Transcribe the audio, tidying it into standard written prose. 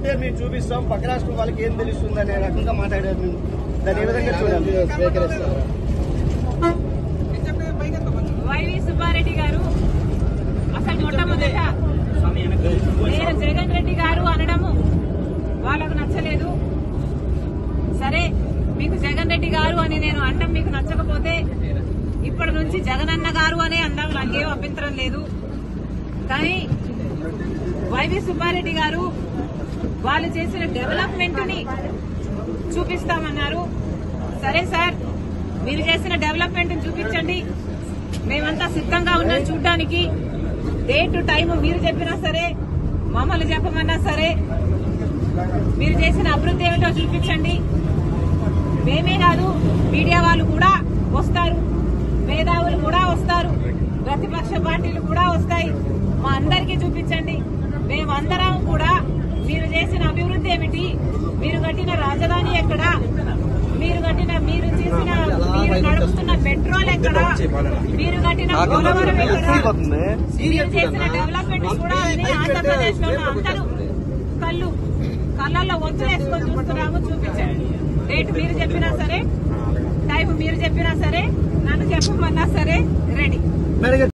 వస్తే మేము చూపిస్తాం, పక్క రాష్ట్రం వాళ్ళకి ఏం తెలుస్తుంది అనే రకంగా మాట్లాడారు. మేము దాన్ని ఏ విధంగా చూడాలి? వైవి సుబ్బారెడ్డి గారు అసలు మొట్టమొదట నేను జగన్ రెడ్డి గారు అనడము వాళ్ళకు నచ్చలేదు. సరే, మీకు జగన్ రెడ్డి గారు అని నేను అనడం మీకు నచ్చకపోతే ఇప్పటి నుంచి జగనన్న గారు అనే అనడం నాకేం అభ్యంతరం లేదు. కానీ వైవి సుబ్బారెడ్డి గారు వాళ్ళు చేసిన డెవలప్మెంట్ ని చూపిస్తామన్నారు. సరే సార్, మీరు చేసిన డెవలప్మెంట్ ని చూపించండి, మేమంతా సిద్ధంగా ఉన్నాం చూడ్డానికి. డేట్ టైం మీరు చెప్పినా సరే, మమ్మల్ని చెప్పమన్నా సరే, మీరు చేసిన అభివృద్ధి ఏమిటో చూపించండి. మేమే కాదు, మీడియా వాళ్ళు కూడా వస్తారు, మేధావులు కూడా వస్తారు, ప్రతిపక్ష పార్టీలు కూడా వస్తాయి. మా అందరికీ చూపించండి. మేమందరం కూడా మీరు చేసిన అభివృద్ధి ఏమిటి, మీరు కట్టిన రాజధాని ఎక్కడ, మీరు నడుపుతున్న పెట్రోల్ ఎక్కడ, మీరు కట్టిన పోలవరం ఎక్కడ, మీరు చేసిన డెవలప్మెంట్ కూడా ఆంధ్రప్రదేశ్ లో అందరూ కళ్ళల్లో వంచులేసుకొని చూస్తున్నాము. చూపించండి. డేట్ మీరు చెప్పినా సరే, టైం మీరు చెప్పినా సరే, నన్ను చెప్పమన్నా సరే రెడీ.